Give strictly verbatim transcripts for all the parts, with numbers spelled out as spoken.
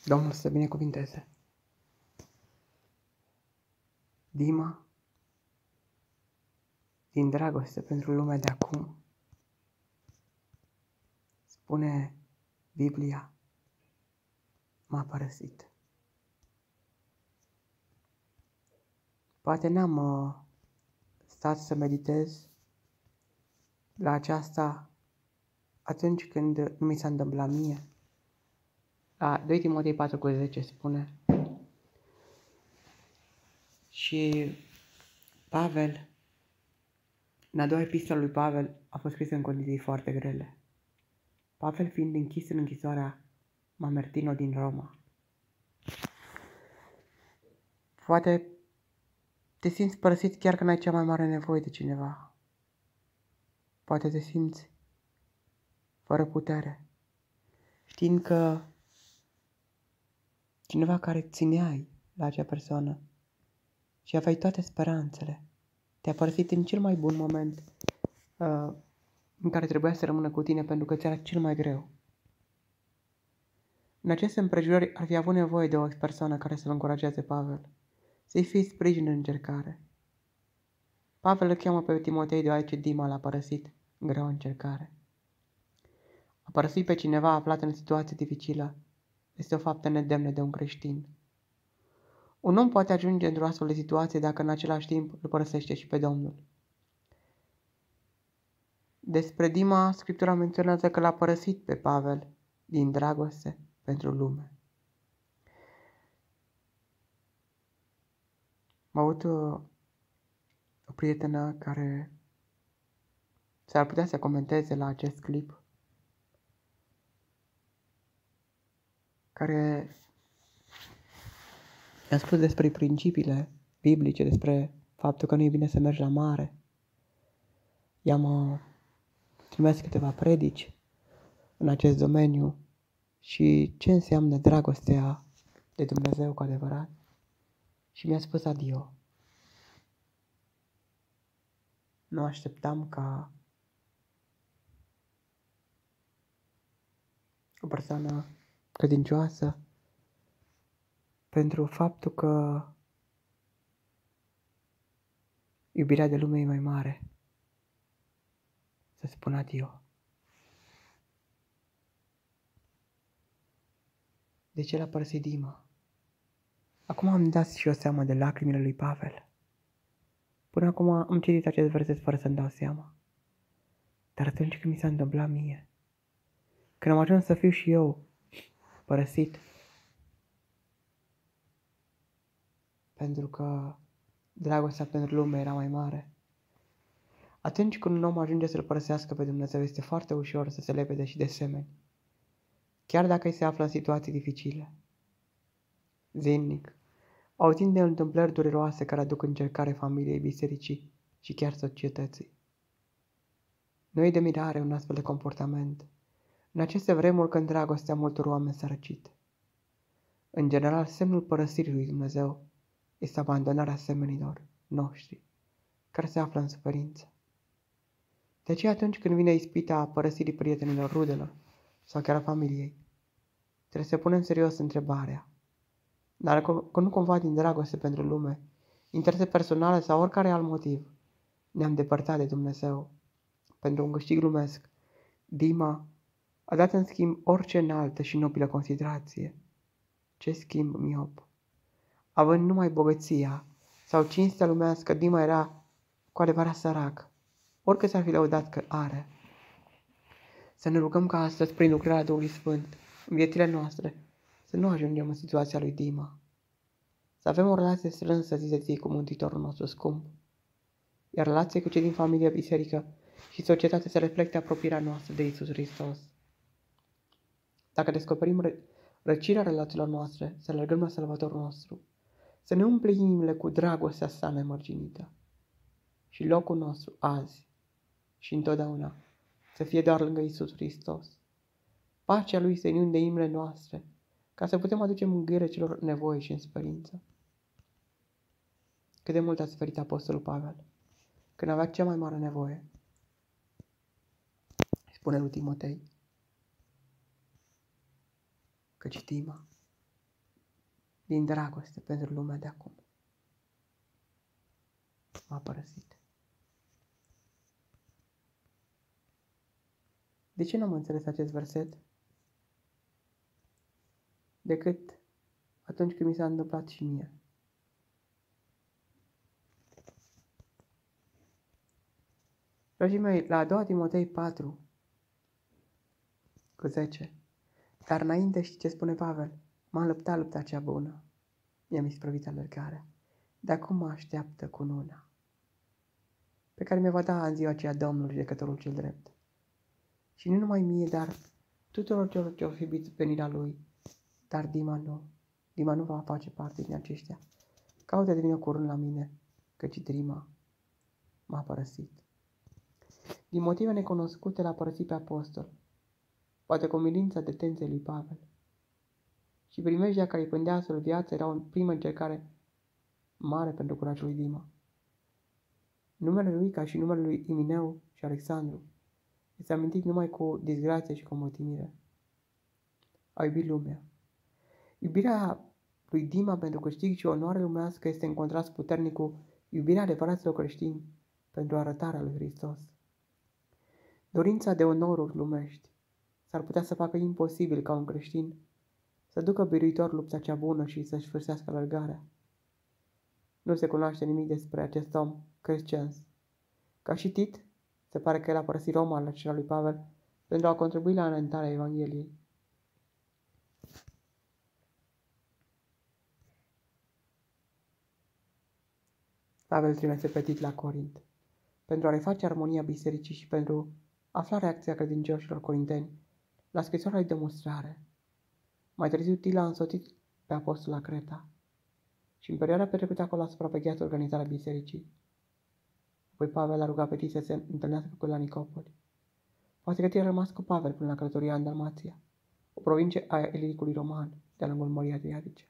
Domnul să binecuvinteze. Dima, din dragoste pentru lumea de acum, spune Biblia, m-a părăsit. Poate n-am uh, stat să meditez la aceasta atunci când nu mi s-a întâmplat mie. La doi Timotei patru cu zece spune: și Pavel, în a doua epistolă lui Pavel, a fost scrisă în condiții foarte grele. Pavel fiind închis în închisoarea Mamertino din Roma. Poate te simți părăsit chiar când ai cea mai mare nevoie de cineva. Poate te simți fără putere, știind că cineva care țineai la acea persoană și aveai toate speranțele, te-a părăsit în cel mai bun moment uh, în care trebuia să rămână cu tine pentru că ți-era cel mai greu. În aceste împrejurări ar fi avut nevoie de o persoană care să-l încurajeze Pavel, să-i fie sprijin în încercare. Pavel îl cheamă pe Timotei deoarece Dima l-a părăsit în greu încercare. A părăsi pe cineva aflat în situație dificilă este o faptă nedemnă de un creștin. Un om poate ajunge într-o astfel de situație dacă în același timp îl părăsește și pe Domnul. Despre Dima, Scriptura menționează că l-a părăsit pe Pavel din dragoste pentru lume. Am avut o, o prietenă care s-ar putea să comenteze la acest clip, care i-a spus despre principiile biblice, despre faptul că nu e bine să mergi la mare. I-am uh, trimis câteva predici în acest domeniu și ce înseamnă dragostea de Dumnezeu cu adevărat. Și mi-a spus adio. Nu așteptam ca o persoană credincioasă, pentru faptul că iubirea de lume e mai mare, să spun adio. De ce l-a părăsit Dima? Acum am dat și eu seama de lacrimile lui Pavel. Până acum am citit acest verset fără să-mi dau seama. Dar atunci când mi s-a întâmplat mie, când am ajuns să fiu și eu părăsit, pentru că dragostea pentru lume era mai mare. Atunci când un om ajunge să-L părăsească pe Dumnezeu, este foarte ușor să se lepede și de semeni, chiar dacă îi se află în situații dificile. Zilnic, auzind de întâmplări dureroase care aduc încercare familiei, bisericii și chiar societății. Nu e de mirare un astfel de comportament în aceste vremuri când dragostea multor oameni s-a răcit. În general, semnul părăsirii lui Dumnezeu este abandonarea semenilor noștri care se află în suferință. De aceea atunci când vine ispita părăsirii prietenilor, rudelor sau chiar a familiei, trebuie să punem serios întrebarea: dar că nu cumva din dragoste pentru lume, interese personale sau oricare alt motiv, ne-am depărtat de Dumnezeu pentru un câștig lumesc. Dima a dat în schimb orice înaltă și nobilă considerație. Ce schimb miop! Având numai bogăția sau cinstea lumească, Dima era cu adevărat sărac, oricât s-ar fi lăudat că are. Să ne rugăm ca astăzi, prin lucrarea Duhului Sfânt, în viețile noastre, să nu ajungem în situația lui Dima. Să avem o relație strânsă zi de zi cu Mântuitorul nostru scump, iar relația cu cei din familie, biserică și societate să reflecte apropierea noastră de Iisus Hristos. Dacă descoperim ră- răcirea relațiilor noastre, să alergăm la Salvatorul nostru, să ne umple inimile cu dragostea sa nemărginită. Și locul nostru azi și întotdeauna să fie doar lângă Iisus Hristos. Pacea Lui să inunde inimile noastre, ca să putem aduce mângâiere celor nevoi și în sperință. Cât de mult a suferit Apostolul Pavel când avea cea mai mare nevoie. Spune lui Timotei: căci Dima din dragoste pentru lumea de acum. M-a părăsit. De ce nu am înțeles acest verset? Decât atunci când mi s-a întâmplat și mie. Dragii mei, la a doua Timotei patru, cu zece, dar înainte știi ce spune Pavel? M-am luptat lupta cea bună, mi-am isprăvit alergarea, de acum mă așteaptă cununa, pe care mi-o va da în ziua aceea Domnul Judecătorul cel drept. Și nu numai mie, dar tuturor celor ce au fi venirea lui, dar Dima nu, Dima nu va face parte din aceștia. Caută de vină curând la mine, căci Dima m-a părăsit. Din motive necunoscute l-a părăsit pe apostol, poate cu milința detenției lui Pavel. Și primejdea care îi pândea să-l viață era o primă încercare mare pentru curajul lui Dima. Numele lui, ca și numele lui Imineu și Alexandru, este amintit numai cu disgrație și cu motimire. A iubit lumea. Iubirea lui Dima pentru câștig și onoare lumească este în contrast puternic cu iubirea adevăraților creștini pentru arătarea lui Hristos. Dorința de onoruri lumești s-ar putea să facă imposibil ca un creștin să ducă biruitor lupta cea bună și să-și sfârșească alergarea. Nu se cunoaște nimic despre acest om, Crescens. Ca și Tit, se pare că el a părăsit Roma la cererea lui Pavel pentru a contribui la înaintarea Evangheliei. Pavel trimise pe Tit la Corint pentru a reface armonia bisericii și pentru a afla reacția credincioșilor corinteni la scrisoarea de demonstrare. Mai târziu Tit l-a însoțit pe apostol la Creta și în perioada petrecută acolo a supravegheat organizarea bisericii. Apoi Pavel a rugat pe Tit să se întâlnească cu el la Nicopoli. Poate că Tit a rămas cu Pavel până la călătoria în Dalmația, o provincie a Iliricului roman, de-a lungul Mării Adriatice.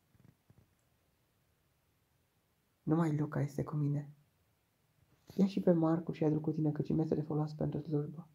Numai Luca este cu mine. Ia și pe Marcu și adu-l cu tine, căci mi este de folos pentru slujbă.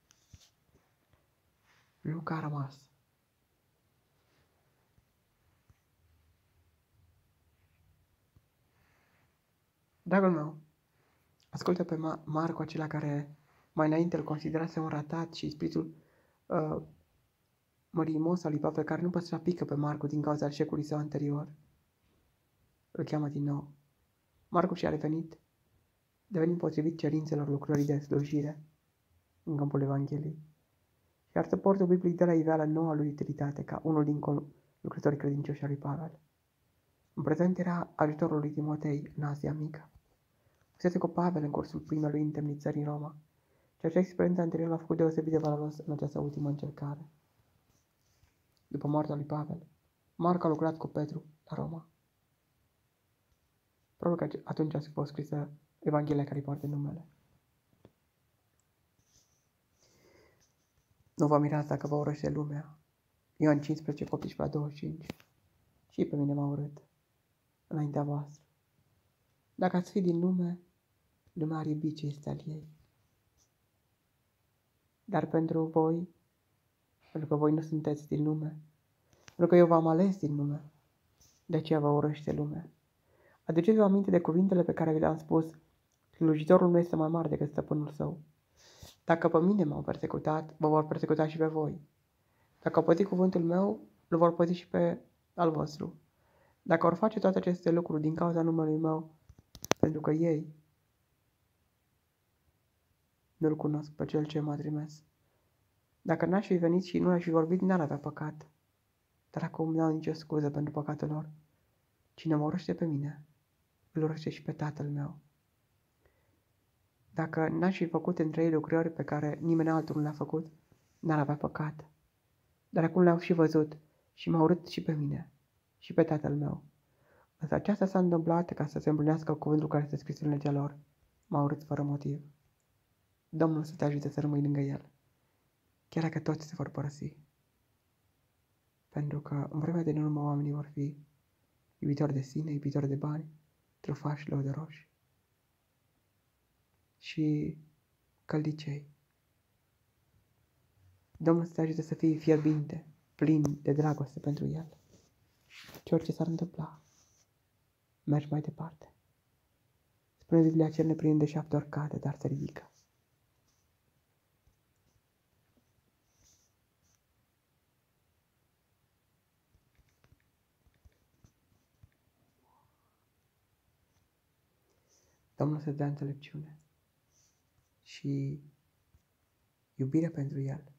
Luca a rămas. Dragul meu, ascultă pe Ma- Marcu, acela care mai înainte îl considerase un ratat și spiritul uh, mărimos al lui Pavel, care nu păstra pică pe Marcu din cauza eșecului său anterior. Îl cheamă din nou. Marcu și-a revenit, devenind potrivit cerințelor lucrării de slujire în câmpul Evangheliei. Iar suportul biblic dă la iveală noua lui utilitate ca unul din lucrătorii credincioși al lui Pavel. În prezent era ajutorul lui Timotei în Asia Mică. Fusese cu Pavel în cursul primelui întemnițări în Roma, ceea ce experiența anterioară l-a făcut deosebit de valoros în această ultimă încercare. După moartea lui Pavel, Marc a lucrat cu Petru la Roma. Probabil că atunci a fost scrisă Evanghelia care îi poartă numele. Nu vă mirați dacă vă urăște lumea. Ioan cincisprezece, optsprezece la douăzeci și cinci. Și pe mine m-a urât, înaintea voastră. Dacă ați fi din lume, lumea ar iubi ce este al ei. Dar pentru voi, pentru că voi nu sunteți din lume, pentru că eu v-am ales din lume, de aceea vă urăște lumea. Aduceți-vă aminte de cuvintele pe care vi le-am spus, slujitorul nu este mai mare decât stăpânul său. Dacă pe mine m-au persecutat, vă vor persecuta și pe voi. Dacă au păzit cuvântul meu, îl vor păzi și pe al vostru. Dacă vor face toate aceste lucruri din cauza numelui meu, pentru că ei nu-l cunosc pe cel ce m-a trimis. Dacă n-aș fi venit și nu aș fi vorbit, n-ar avea păcat. Dar acum n-au nicio scuză pentru păcatul lor. Cine mă urăște pe mine, îl urăște și pe tatăl meu. Dacă n-aș fi făcut între ei lucrări pe care nimeni altul nu le-a făcut, n-ar avea păcat. Dar acum le-au și văzut și m-au urât și pe mine și pe tatăl meu. Însă aceasta s-a întâmplat ca să se împlinească cuvântul care este scris în legea lor. M-au urât fără motiv. Domnul să te ajute să rămâi lângă el, chiar dacă toți se vor părăsi. Pentru că în vremea din urmă oamenii vor fi iubitori de sine, iubitori de bani, trufași, lăudăroși și căldicei. Domnul să te ajute să fii fierbinte, plin de dragoste pentru el. ce orice s-ar întâmpla, mergi mai departe. Spune Biblia, cel neprinit de șapte ori cade, dar se ridică. Domnul să-ți dea înțelepciune și iubire pentru El.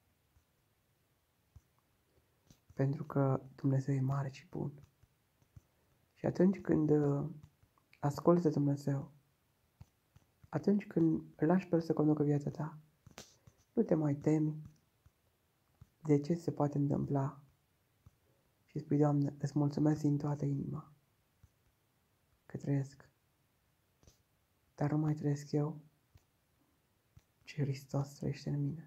Pentru că Dumnezeu e mare și bun. Și atunci când asculți de Dumnezeu, atunci când îl lași pe El să conducă viața ta, nu te mai temi de ce se poate întâmpla și spui, Doamne, îți mulțumesc din toată inima că trăiesc. Dar nu mai trăiesc eu, ci Hristos trăiește în mine.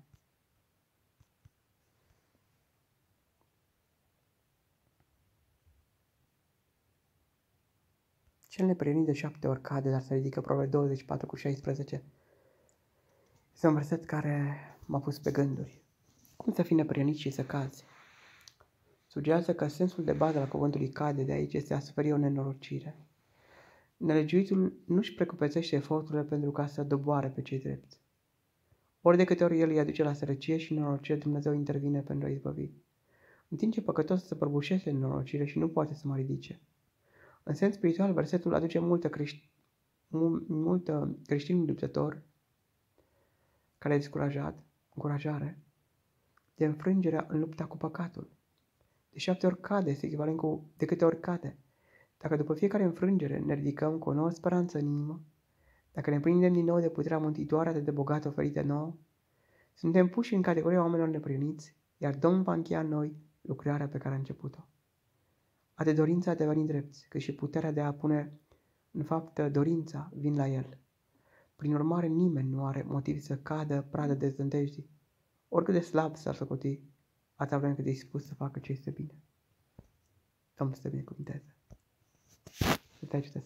Cel neprihănit de șapte ori cade, dar se ridică, Proverbe douăzeci și patru cu șaisprezece. Este un verset care m-a pus pe gânduri. Cum să fii neprihănit și să cazi? Sugerează că sensul de bază al cuvântului cade de aici este a suferi o nenorocire. Nelegiuitul nu-și precupețește eforturile pentru ca să doboare pe cei drepți. Ori de câte ori el îi aduce la sărăcie și nenorocire, Dumnezeu intervine pentru a izbăvi. În timp ce păcătosul se prăbușește în nenorocire și nu poate să mă ridice. În sens spiritual, versetul aduce multă, crești... multă creștin luptător care e descurajat, încurajare, de înfrângerea în lupta cu păcatul. De șapte ori cade este echivalent cu de câte ori cade. Dacă după fiecare înfrângere ne ridicăm cu o nouă speranță în inimă, dacă ne prindem din nou de puterea mântuitoare atât de bogată oferită nouă, suntem puși în categoria oamenilor neprihăniți, iar Domnul va încheia în noi lucrarea pe care a început-o. Atât dorința de a deveni drepți, cât și puterea de a pune în fapt dorința vin la El. Prin urmare, nimeni nu are motiv să cadă pradă de zdântejdii, oricât de slab s-ar socoti, atâta vreme cât e dispus să facă ce este bine. Domnul să te binecuvânteze. Să te ajute să